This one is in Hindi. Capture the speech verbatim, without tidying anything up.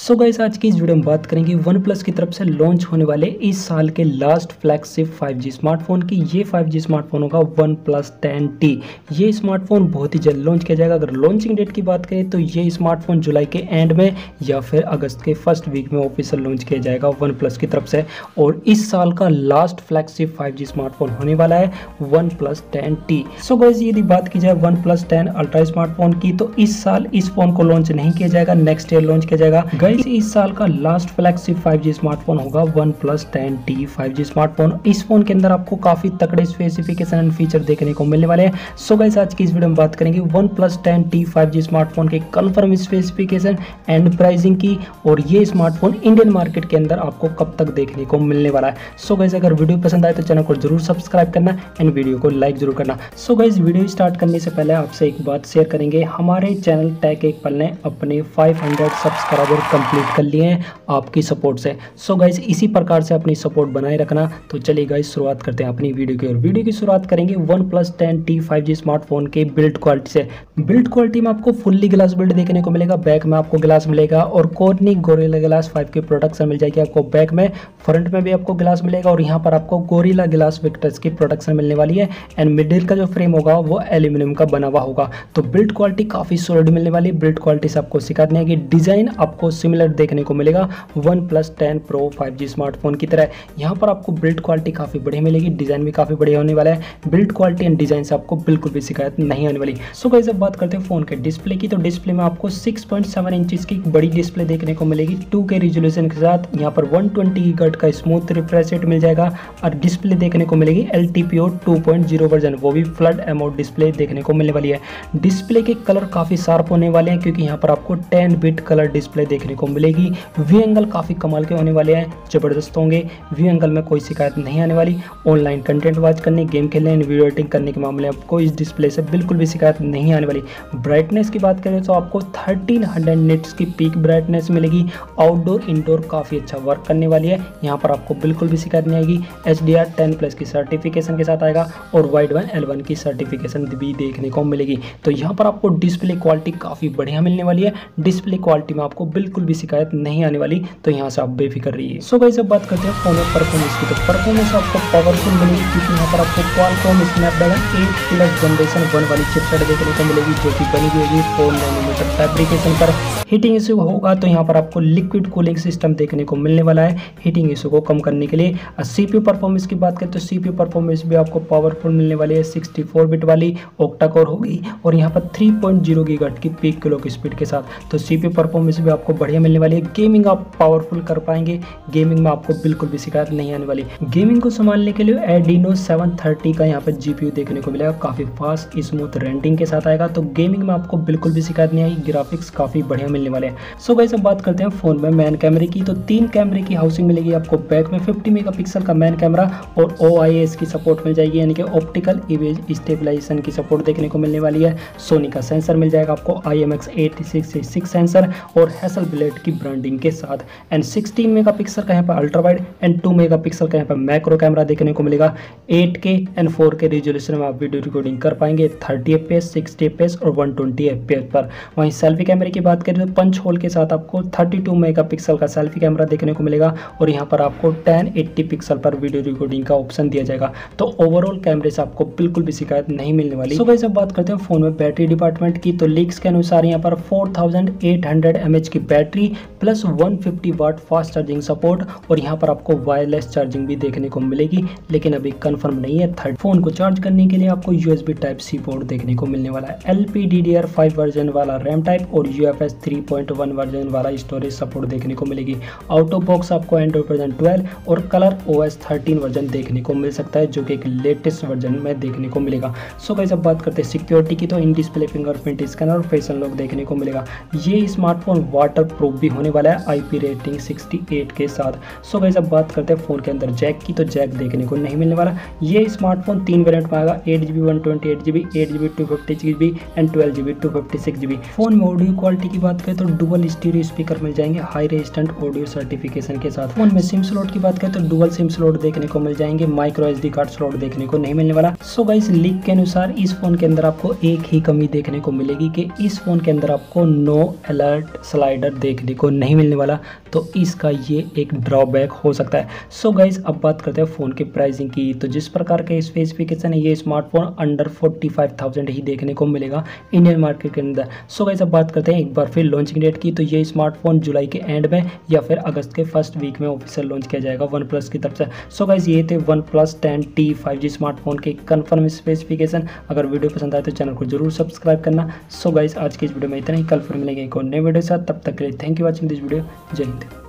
सो गाइस आज की इस वीडियो में बात करेंगे वन प्लस की तरफ से लॉन्च होने वाले इस साल के last flagship five G smartphone की। ये फाइव जी स्मार्टफोन होगा वन प्लस टेन टी। ये स्मार्टफोन बहुत ही जल्द लॉन्च किया जाएगा। अगर लॉन्चिंग डेट की बात करें तो ये स्मार्टफोन जुलाई के एंड में या फिर अगस्त के फर्स्ट वीक में ऑफिशियल लॉन्च किया जाएगा वन प्लस की तरफ से। और इस साल का last flagship five G smartphone होने वाला है one plus ten T. So guys यदि बात की जाए one plus ten ultra smartphone की तो इस साल इस फोन को लॉन्च नहीं किया जाएगा, नेक्स्ट ईयर लॉन्च किया जाएगा। गाइस इस साल का last flagship five G smartphone होगा one plus ten T five G smartphone. इस फोन के अंदर आपको काफी तगड़े स्पेसिफिकेशन एंड फीचर देखने को मिलने वाले हैं। सो गाइस आज की इस वीडियो में बात करेंगे one plus ten T five G smartphone के कंफर्म स्पेसिफिकेशन एंड प्राइसिंग की, और ये स्मार्टफोन इंडियन मार्केट के अंदर आपको कब तक देखने को मिलने वाला है। सो गाइस अगर वीडियो पसंद आए तो चैनल को जरूर सब्सक्राइब करना एंड वीडियो को लाइक जरूर करना। सो गाइस वीडियो स्टार्ट करने से पहले आपसे एक बात शेयर करेंगे, हमारे चैनल टेक एक पल ने अपने फाइव हंड्रेड सब्सक्राइबर कंप्लीट कर लिए हैं आपकी सपोर्ट से। सो गाइस इसी प्रकार से अपनी सपोर्ट बनाए रखना। तो चलिए गाइस शुरुआत करते हैं अपनी वीडियो की, और वीडियो की शुरुआत करेंगे one plus ten T five G smartphone के बिल्ड क्वालिटी से। बिल्ड क्वालिटी में आपको फुल्ली ग्लास बिल्ड देखने को मिलेगा, बैक में आपको ग्लास मिलेगा और कॉर्निंग गोरिल्ला ग्लास फाइव की प्रोडक्शन मिल जाएगी आपको बैक में, फ्रंट में भी आपको ग्लास मिलेगा और यहाँ पर आपको गोरिल्ला ग्लास विक्टर्स की प्रोडक्शन मिलने वाली है। एंड मिडिल का जो फ्रेम होगा वो एल्यूमिनियम का बना हुआ होगा। तो बिल्ड क्वालिटी काफी सॉलिड मिलने वाली है। बिल्ड क्वालिटी से आपको शिकायत नहीं आएगी। डिजाइन आपको सिमिलर देखने को मिलेगा one plus ten pro five G smartphone की तरह। यहाँ पर आपको बिल्ड क्वालिटी काफी बढ़िया मिलेगी, डिजाइन भी काफी बढ़िया होने वाला है। बिल्ड क्वालिटी एंड डिजाइन से आपको बिल्कुल भी शिकायत नहीं आने वाली। सो गाइस अब बात करते हैं फोन के डिस्प्ले की, तो डिस्प्ले में आपको सिक्स पॉइंट सेवन इंचेस की बड़ी डिस्प्ले देखने को मिलेगी टू के रिजोल्यूशन के साथ। यहाँ पर वन ट्वेंटी हर्ट्ज का स्मूथ रिफ्रेश रेट मिल जाएगा और डिस्प्ले देखने को मिलेगी L T P O two point zero version, वो भी फ्लड एमोड डिस्प्ले देखने को मिलने वाली है। डिस्प्ले के कलर काफी शार्प होने वाले हैं क्योंकि यहाँ पर आपको टेन बिट कलर डिस्प्ले देखने को मिलेगी। व्यू एंगल काफी कमाल के होने वाले हैं, जबरदस्त होंगे। व्यू एंगल में कोई शिकायत नहीं आने वाली। ऑनलाइन कंटेंट वॉच करने, गेम खेलने, वीडियो एडिटिंग करने के मामले में आपको इस डिस्प्ले से बिल्कुल भी शिकायत नहीं आने वाली। ब्राइटनेस की बात करें तो आपको थर्टीन हंड्रेड निट्स की पीक ब्राइटनेस मिलेगी। आउटडोर इंडोर काफी अच्छा वर्क करने वाली है, यहाँ पर आपको बिल्कुल भी शिकायत नहीं आएगी। H D R ten plus की सर्टिफिकेशन के साथ आएगा और वाइड वन एल वन की सर्टिफिकेशन भी देखने को मिलेगी। तो यहाँ पर आपको डिस्प्ले क्वालिटी काफी बढ़िया मिलने वाली है। डिस्प्ले क्वालिटी में आपको बिल्कुल भी शिकायत नहीं आने वाली, तो यहाँ से आप बेफिक्र रहिए। सो गाइस अब बात करते हैं फोन में परफॉर्मेंस की, तो परफॉर्मेंस आपको पावरफुल मिलेगी क्योंकि यहाँ पर आपको Qualcomm Snapdragon eight plus generation one वाली चिपसेट देखने को मिलेगी जो कि बनी हुई होगी फोर नैनोमीटर फैब्रिकेशन पर। हीटिंग इशू होगा तो यहाँ पर आपको लिक्विड कूलिंग सिस्टम देखने को मिलने वाला है हीटिंग इशू को कम करने के लिए। सीपीयू परफॉर्मेंस की बात करें तो सीपीयू परफॉर्मेंस भी आपको पावरफुल मिलने वाली है, सिक्सटी फोर बिट वाली ऑक्टा कोर होगी और यहाँ पर थ्री पॉइंट ज़ीरो गीगाहर्ट्ज की पीक क्लॉक स्पीड के साथ। तो सीपीयू परफॉर्मेंस भी आपको बढ़िया मिलने वाली है। गेमिंग आप पावरफुल कर पाएंगे, गेमिंग में आपको बिल्कुल भी शिकायत नहीं आने वाली। गेमिंग को संभालने के लिए एडिनो सेवन थर्टी का यहाँ पर जीपीयू देखने को मिलेगा, काफी फास्ट स्मूथ रेंडिंग के साथ आएगा। तो गेमिंग में आपको बिल्कुल भी शिकायत नहीं आएगी, ग्राफिक्स काफी बढ़िया मिलने वाले हैं। सो गाइस अब बात करते हैं फोन में मैन कैमरे की, तो तीन कैमरे की हाउसिंग मिलेगी आपको। बैक में फिफ्टी मेगापिक्सल का मैन कैमरा और ओ आई एस की सपोर्ट मिल जाएगी, यानी कि ऑप्टिकल इमेज स्टेबलाइजेशन की सपोर्ट देखने को मिलने वाली है। सोनी का सेंसर मिल जाएगा आपको I M X eight six six sensor और हैसलब्लेड की ब्रांडिंग के साथ। एंड सिक्सटीन मेगापिक्सल का यहाँ पर ultra wide and two megapixel का यहाँ पर मैक्रो कैमरा देखने को मिलेगा। एट के एंड फोर के रिजोल्यूशन में आप वीडियो रिकॉर्डिंग कर पाएंगे thirty F P S, sixty F P S और one twenty F P S पर। वहीं सेल्फी कैमरे की बात करें तो पंच होल के साथ आपको थर्टी टू मेगापिक्सल का सेल्फी कैमरा देखने को मिलेगा और यहाँ पर आपको टेन एटी पिक्सल पर वीडियो रिकॉर्डिंग का ऑप्शन दिया जाएगा। तो ओवरऑल कैमरे से आपको बिल्कुल भी शिकायत नहीं मिलने वाली। सो गाइस अब बात करते हैं फोन में बैटरी डिपार्टमेंट की, तो लीक्स के अनुसार यहाँ पर four thousand eight hundred M H की battery plus one fifty watt fast charging support और यहाँ पर आपको वायरलेस चार्जिंग भी देखने को मिलेगी, लेकिन अभी कंफर्म नहीं है। थर्ड फोन को चार्ज करने के लिए आपको यूएसबी टाइप सी पोर्ट देखने को मिलने वाला है। L P D D R five version वाला रैम टाइप और U F S three point one version वाला स्टोरेज सपोर्ट देखने को मिलेगी। आउट ऑफ बॉक्स आपको एंड्रॉइड वर्जन ट्वेल्व और colour O S thirteen version देखने को मिल सकता है जो कि एक लेटेस्ट वर्जन में देखने को मिलेगा। सो गाइस अब बात करते हैं सिक्योरिटी की, तो इन डिस्प्ले फिंगरप्रिंट स्कैनर और फेशियल लॉक देखने को मिलेगा। ये स्मार्टफोन वाटर प्रूफ भी होने वाला है I P rating sixty eight के साथ। सो गाइस अब बात करते हैं फोन के अंदर जैक की, तो जैक देखने को नहीं मिलने वाला। ये स्मार्टफोन तीन वेरिएंट में आएगा, eight GB one twenty eight GB eight GB two fifty GB and twelve GB two fifty six GB. Phone में ऑडियो क्वालिटी की बात करें तो डुअल स्टीरियो स्पीकर मिल जाएंगे हाई रेजिस्टेंट ऑडियो सर्टिफिकेशन के साथ। फोन में सिम स्लॉट की बात करें तो डुअल सिम स्लॉट देखने को मिल जाएंगे, micro S D card slot देखने को नहीं मिलने वाला। सो गाइस लीक के अनुसार इस फोन के अंदर आपको एक ही कमी देखने को मिलेगी कि इस फोन के अंदर आपको नो अलर्ट स्लाइडर देखने देखने को नहीं मिलने वाला, तो इसका ये एक ड्रॉबैक हो सकता है। सो गाइज अब बात करते हैं फ़ोन की प्राइसिंग की। तो जिस प्रकार के स्पेसिफिकेशन है, ये smartphone under forty five thousand ही देखने को मिलेगा इंडियन मार्केट के अंदर। सो गाइज अब बात करते हैं एक बार फिर लॉन्चिंग डेट की। तो ये स्मार्टफोन जुलाई के एंड में या फिर अगस्त के फर्स्ट वीक में ऑफिशियल लॉन्च किया जाएगा वन प्लस की तरफ से। सो गाइज ये थे one plus ten T five G smartphone के कन्फर्म स्पेसिफिकेशन। अगर वीडियो पसंद आए तो चैनल को जरूर सब्सक्राइब करना। सो गाइज आज की इस वीडियो में इतना ही, कल फिर मिलेंगे एक और नए वीडियो के साथ। तब तक के लिए thank you watching this video. जय हिंद।